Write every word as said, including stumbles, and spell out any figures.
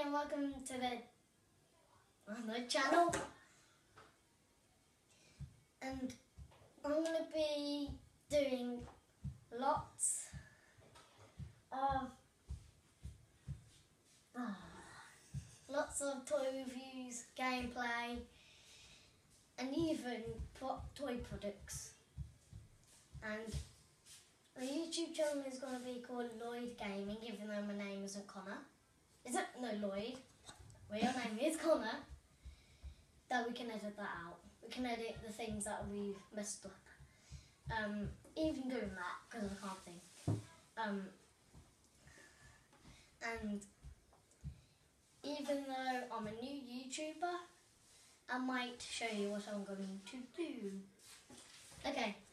and welcome to the on the channel. And I'm gonna be doing lots of oh, lots of toy reviews, gameplay, and even pro toy products. And my YouTube channel is going to be called Lloyd Gaming, even though my name isn't Connor. Is it? No, Lloyd. Well, your name is Connor. That we can edit that out. We can edit the things that we've messed up. Um, even doing that, because I can't think. Um, and even though I'm a new YouTuber, I might show you what I'm going to do. Okay.